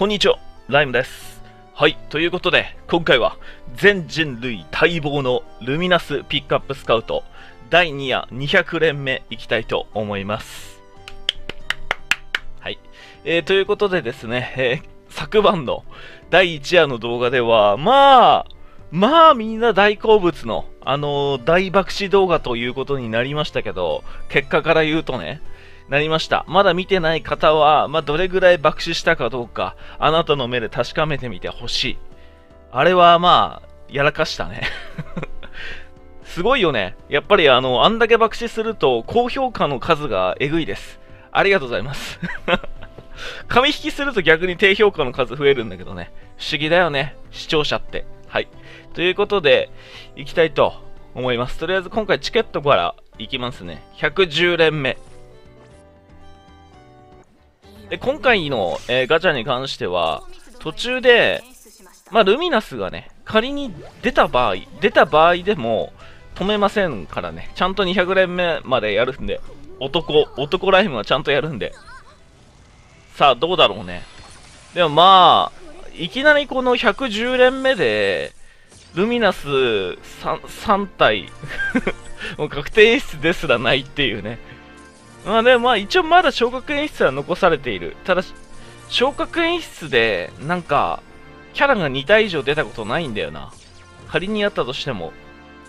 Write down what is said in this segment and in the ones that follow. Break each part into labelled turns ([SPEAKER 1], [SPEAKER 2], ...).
[SPEAKER 1] こんにちは、ライムです。はい、ということで、今回は全人類待望のルミナスピックアップスカウト第2夜200連目いきたいと思います。はい、ということでですね、昨晩の第1夜の動画では、まあみんな大好物の、大爆死動画ということになりましたけど、結果から言うとね、なりました。まだ見てない方は、どれぐらい爆死したかどうか、あなたの目で確かめてみてほしい。あれはやらかしたね。すごいよね。やっぱりあんだけ爆死すると、高評価の数がえぐいです。ありがとうございます。紙引きすると逆に低評価の数増えるんだけどね。不思議だよね。視聴者って。はい。ということで、行きたいと思います。とりあえず今回チケットから行きますね。110連目。で今回の、ガチャに関しては、途中で、ルミナスがね、仮に出た場合でも止めませんからね、ちゃんと200連目までやるんで、男ライムはちゃんとやるんで。さあ、どうだろうね。でもいきなりこの110連目で、ルミナス 3体、もう確定演出ですらないっていうね。でも一応まだ昇格演出は残されている。ただ、昇格演出で、キャラが2体以上出たことないんだよな。仮にあったとしても。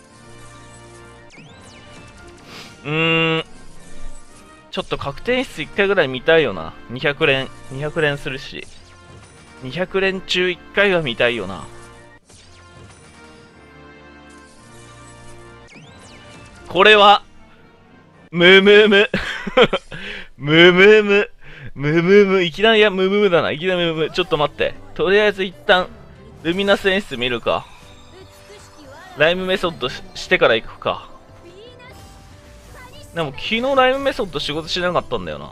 [SPEAKER 1] ちょっと確定演出1回ぐらい見たいよな。200連するし。200連中1回は見たいよな。これは、ムムムムムムムムムいきなりムムムだな。いきなりムムム。ちょっと待って。とりあえず一旦、ルミナス演出見るか。ライムメソッド してから行くか。でも昨日ライムメソッド仕事しなかったんだよな。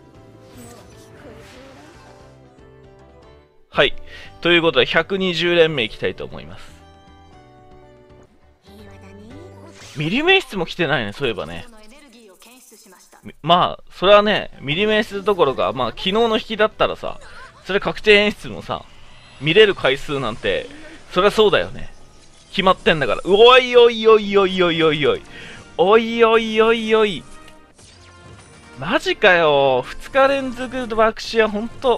[SPEAKER 1] はい。ということで120連目いきたいと思います。ミリメ演出も来てないね、そういえばね。それはね、ミリメ演出どころか、昨日の引きだったらさ、それ確定演出もさ、見れる回数なんて、そりゃそうだよね。決まってんだから。おいおいおいおいおいおいおい。おいおいおいおい。マジかよ。2日連続爆死は本当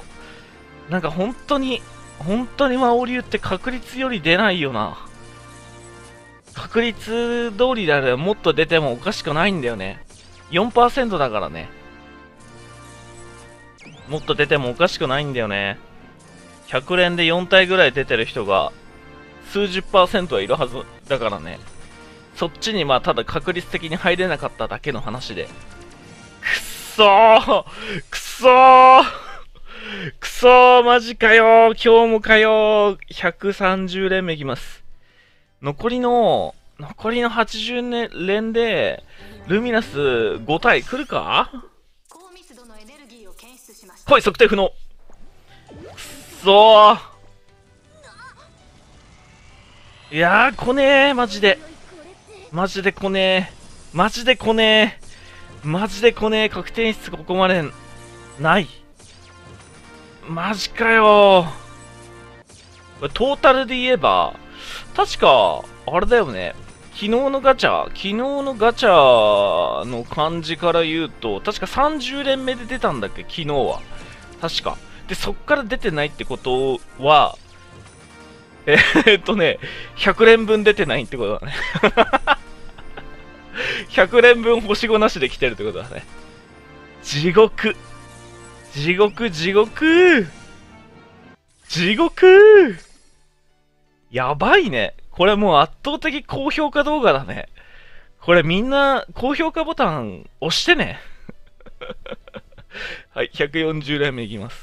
[SPEAKER 1] 本当に魔王流って確率より出ないよな。確率通りであればもっと出てもおかしくないんだよね。4% だからね。もっと出てもおかしくないんだよね。100連で4体ぐらい出てる人が数十%はいるはずだからね。そっちにただ確率的に入れなかっただけの話で。くっそーくそーくそーマジかよー今日もかよー !130 連目いきます。残りの80連で、ルミナス5体来るか？来い、測定不能。くっそー。いやー、来ねー、マジで。マジで来ねー。マジで来ねー。マジで来ねー。確定演出ここまでない。マジかよー。トータルで言えば、確か、あれだよね。昨日のガチャの感じから言うと、確か30連目で出たんだっけ、昨日は。確か。で、そっから出てないってことは、100連分出てないってことだね。100連分星5なしで来てるってことだね。地獄。地獄、地獄。地獄。やばいね。これもう圧倒的高評価動画だね。これみんな高評価ボタン押してね。はい、140連目いきます。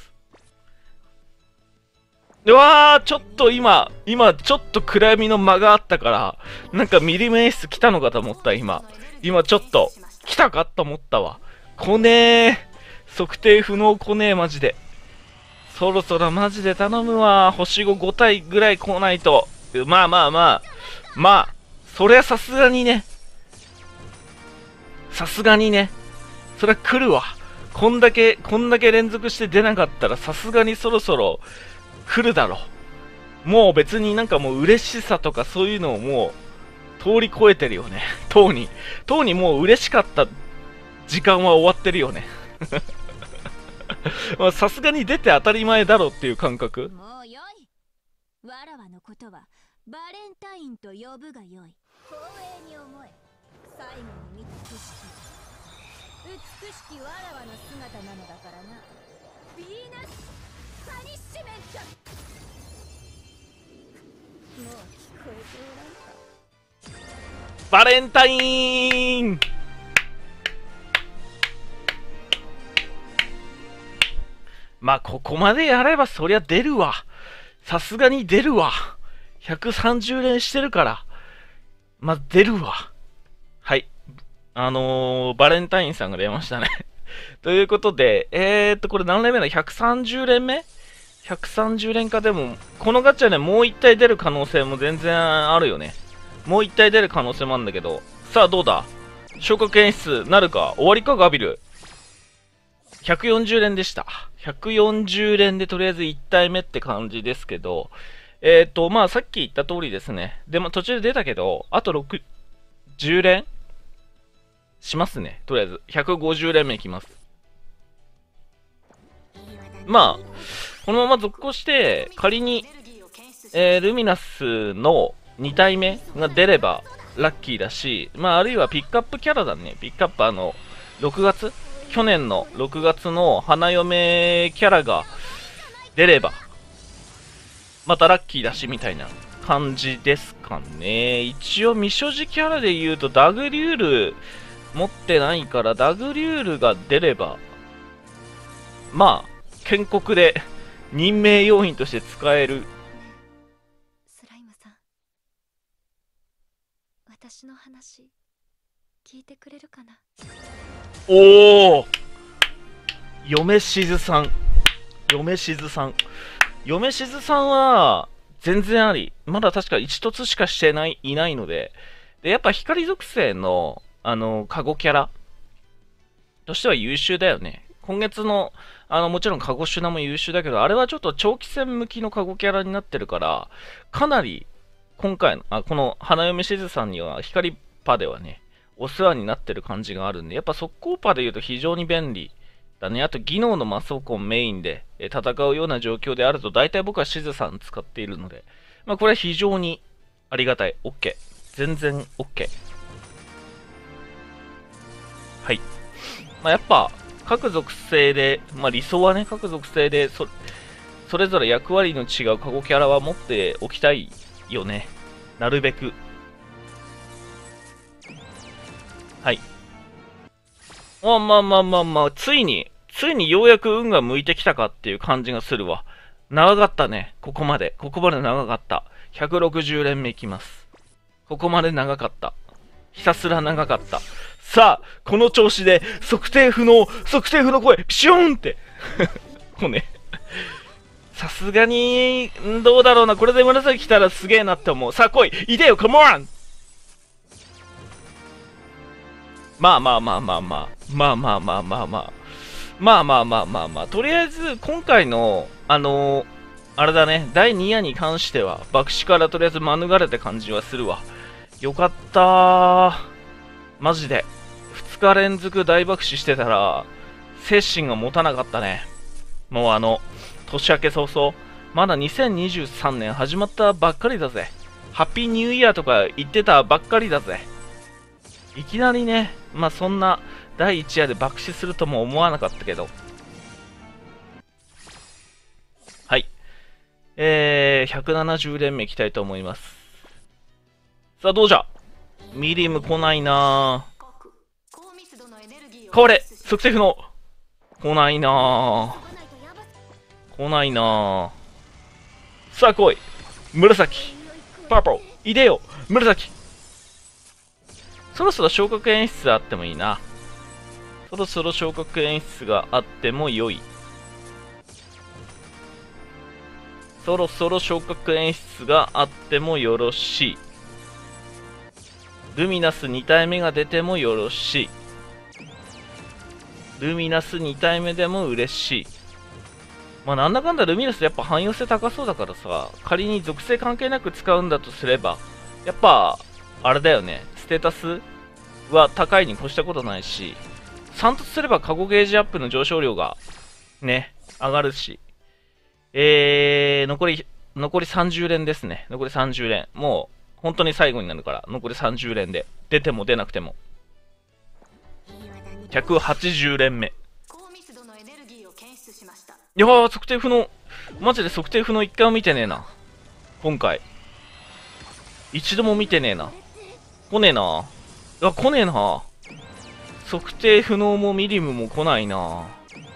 [SPEAKER 1] うわー、ちょっと今ちょっと暗闇の間があったから、ミリメ演出来たのかと思った、今ちょっと、来たかと思ったわ。来ねー。測定不能来ねー、マジで。そろそろマジで頼むわ。星5、5体ぐらい来ないと。そりゃさすがにね。そりゃ来るわ。こんだけ連続して出なかったらさすがにそろそろ来るだろう。もう別になんかもう嬉しさとかそういうのをもう通り越えてるよね。とうにもう嬉しかった時間は終わってるよね。さすがに出て当たり前だろうっていう感覚。
[SPEAKER 2] もうよい。わらわのことはバレンタインと呼ぶがよい。光栄に思え。最後に見た景色。美しきわらわの姿なのだからな。ヴィーナス・パニッシメント。もう聞こえておらんか。
[SPEAKER 1] バレンタイン。まあここまでやればそりゃ出るわ。さすがに出るわ。130連してるから。まあ出るわ。はい。バレンタインさんが出ましたね。ということで、これ何連目だ ?130 連目 ?130 連か。でも、このガチャね、もう1体出る可能性も全然あるよね。もう1体出る可能性もあるんだけど。さあ、どうだ昇格演出なるか。終わりか、ガビル。140連でした。140連でとりあえず1体目って感じですけど、まあさっき言った通りですね。でも途中で出たけど、あと10連しますね。とりあえず。150連目いきます。まあ、このまま続行して、仮に、ルミナスの2体目が出ればラッキーだし、まああるいはピックアップキャラだね。ピックアップ6月去年の6月の花嫁キャラが出れば、またラッキーだしみたいな感じですかね。一応未所持キャラで言うとダグリュール持ってないから、ダグリュールが出れば、まあ、建国で任命要員として使える。
[SPEAKER 2] スライムさん、私の話、聞いてくれるかな。
[SPEAKER 1] おお、嫁しずさんは全然あり。まだ確か1凸しかしていないので、やっぱ光属性のカゴキャラとしては優秀だよね。今月のもちろんカゴシュナも優秀だけど、あれはちょっと長期戦向きのカゴキャラになってるから、かなり今回のこの花嫁しずさんには光パではね、お世話になってる感じがあるんで、やっぱ速攻パで言うと非常に便利だね。あと技能のマスオコンメインで戦うような状況であると、大体僕はしずさん使っているので、まあこれは非常にありがたい。OK。全然 OK。はい。まあやっぱ各属性で、まあ理想はね、各属性でそれぞれ役割の違うカゴキャラは持っておきたいよね。なるべく。はい。まあ、ついにようやく運が向いてきたかっていう感じがするわ。長かったね。ここまで長かった。160連目いきます。ここまで長かった。ひたすら長かった。さあ、この調子で、測定不能声、ピシューンってこうね。さすがに、どうだろうな。これで紫来たらすげえなって思う。さあ来い、いでよ、カモン。まあ、とりあえず、今回の、あれだね、第2夜に関しては、爆死からとりあえず免れた感じはするわ。よかったー。マジで。2日連続大爆死してたら、精神が持たなかったね。もう年明け早々、まだ2023年始まったばっかりだぜ。ハッピーニューイヤーとか言ってたばっかりだぜ。いきなりね、まあそんな第1夜で爆死するとも思わなかったけど。はい。170連目いきたいと思います。さあどうじゃ、ミリム来ないなぁ。これ測定不能。来ないなぁ。さあ来い、紫パープル、いでよ紫。そろそろ昇格演出あってもいいな。そろそろ昇格演出があっても良い。そろそろ昇格演出があってもよろしい。ルミナス2体目が出てもよろしい。ルミナス2体目でも嬉しい。 まあなんだかんだルミナスやっぱ汎用性高そうだからさ、仮に属性関係なく使うんだとすれば、やっぱ、あれだよね、ステータスは高いに越したことないし、3とすればカゴゲージアップの上昇量が、ね、上がるし、残り30連ですね。残り30連。もう、本当に最後になるから、残り30連で。出ても出なくても。180連目。いやー、測定不能。マジで測定不能一回も見てねえな。今回。一度も見てねえな。来ねえな。いや、来ねえな。測定不能もミリムも来ないな。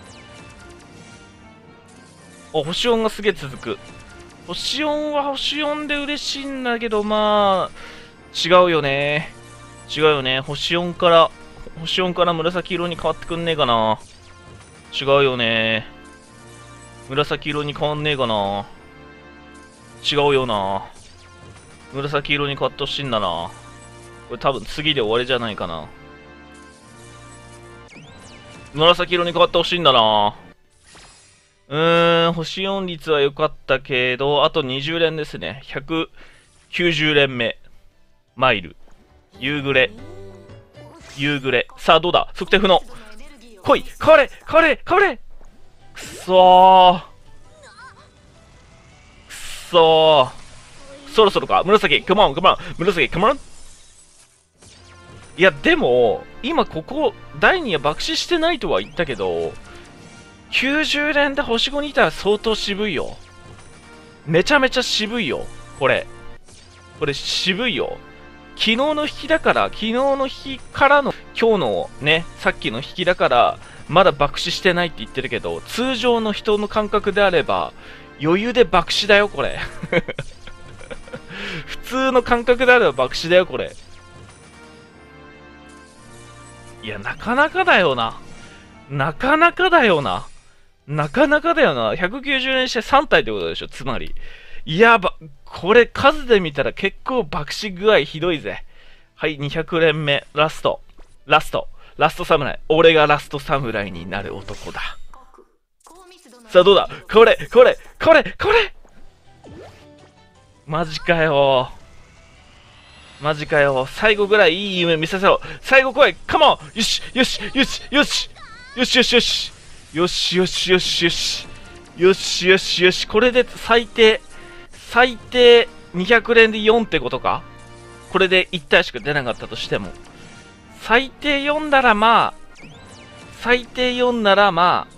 [SPEAKER 1] あ、星4がすげえ続く。星4は星4で嬉しいんだけど、まあ、違うよね。違うよね。星4から紫色に変わってくんねえかな。違うよね。紫色に変わんねえかな。違うよな。紫色に変わってほしいんだな。これ多分次で終わりじゃないかな。紫色に変わってほしいんだな。星4率は良かったけど、あと20連ですね。190連目。マイル。夕暮れ。夕暮れ。さあ、どうだ測定不能。来い変われ変われ変われくそー。くそー。そろそろか紫、カモン、カモン、紫、カモン。いや、でも、今ここ、第2は爆死してないとは言ったけど、90連で星5にいたら相当渋いよ。めちゃめちゃ渋いよ。これ渋いよ。昨日の引きだから、昨日の引きからの今日のね、さっきの引きだから、まだ爆死してないって言ってるけど、通常の人の感覚であれば、余裕で爆死だよ、これ。普通の感覚であれば爆死だよ、これ。いや、なかなかだよな。なかなかだよな。なかなかだよな。190連して3体ってことでしょ、つまり。いやば、これ数で見たら結構爆死具合ひどいぜ。はい、200連目、ラスト侍。俺がラスト侍になる男だ。さあ、どうだこれマジかよ。最後ぐらいいい夢見させろ。最後来いカモンよしよしよしよしよしよしよしよしよしよしよしよしよしよし。これで最低200連で4ってことか。これで1体しか出なかったとしても、最低4ならまあ
[SPEAKER 3] さすがに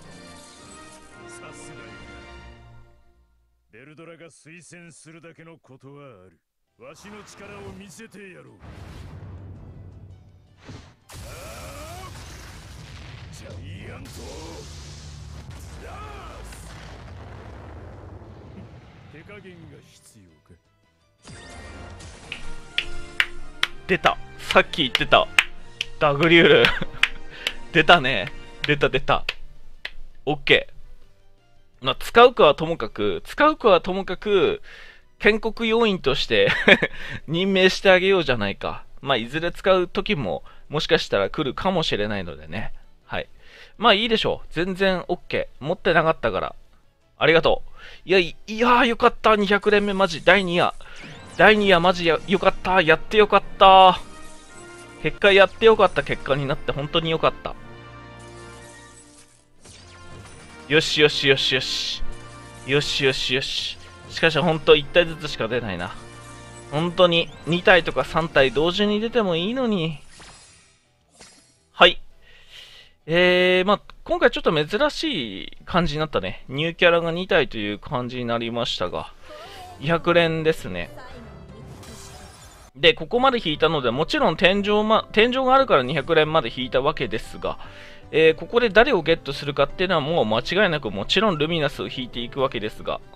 [SPEAKER 3] ベルドラが推薦するだけのことはある。わしの力を見せてやろう。ジャイアントダース。手加減が必要か。
[SPEAKER 1] 出た。さっき言ってたダグリュール出たね。出た。オッケー。まあ、使うかはともかく建国要員として任命してあげようじゃないか。まあ、いずれ使う時ももしかしたら来るかもしれないのでね。はい。まあいいでしょう。全然 OK。持ってなかったから。ありがとう。いやーよかった。200連目マジ。第2夜マジよかった。やってよかった。結果やってよかった結果になって本当によかった。よし。しかし本当1体ずつしか出ないな。本当に2体とか3体同時に出てもいいのに。はい。まあ、今回ちょっと珍しい感じになったね。ニューキャラが2体という感じになりましたが、200連ですね。で、ここまで引いたので、もちろん天井があるから200連まで引いたわけですが、ここで誰をゲットするかっていうのはもう間違いなくもちろんルミナスを引いていくわけですが。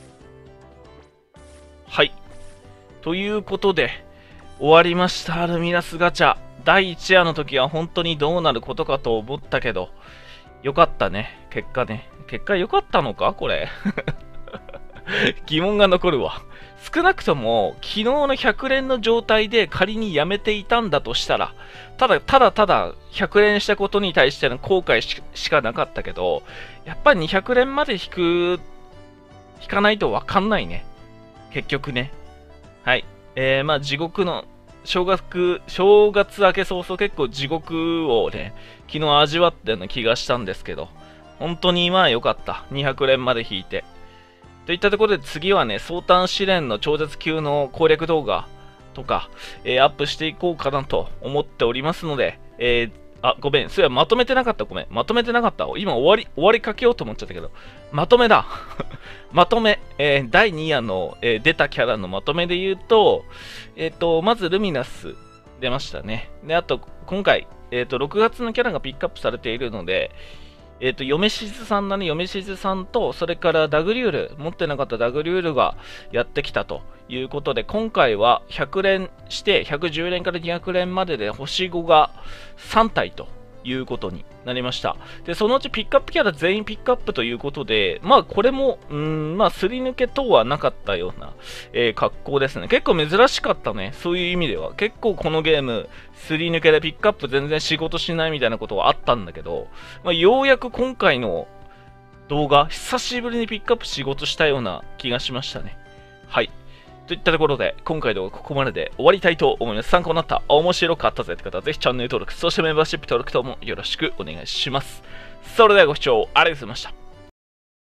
[SPEAKER 1] はい。ということで、終わりました、ルミナスガチャ。第1夜の時は本当にどうなることかと思ったけど、よかったね、結果ね。結果良かったのかこれ。 疑問が残るわ。少なくとも、昨日の100連の状態で仮にやめていたんだとしたら、ただ100連したことに対しての後悔しかなかったけど、やっぱり200連まで引かないとわかんないね。結局ね。はい。まあ地獄の、正月明け早々結構地獄をね、昨日味わったような気がしたんですけど、本当にまあ良かった。200連まで引いて。といったところで次はね、総単試練の超絶級の攻略動画とか、アップしていこうかなと思っておりますので、ごめん、それはまとめてなかった。ごめん、まとめてなかった。今終わりかけようと思っちゃったけど、まとめだ。まとめ、第2夜の、出たキャラのまとめで言うと、まずルミナス出ましたね。で、あと、今回、6月のキャラがピックアップされているので、嫁しずさんだね、嫁しずさんと、それからダグリュール、持ってなかったダグリュールがやってきたということで、今回は100連して、110連から200連までで星5が3体ということになりました。で、そのうちピックアップキャラ全員ピックアップということで、まあこれも、まあすり抜け等はなかったような、格好ですね。結構珍しかったね。そういう意味では。結構このゲーム、すり抜けでピックアップ全然仕事しないみたいなことはあったんだけど、まあ、ようやく今回の動画、久しぶりにピックアップ仕事したような気がしましたね。はい。といったところで、今回の動画ここまでで終わりたいと思います。参考になった、面白かったぜって方は、ぜひチャンネル登録、そしてメンバーシップ登録ともよろしくお願いします。それではご視聴ありがとうございました。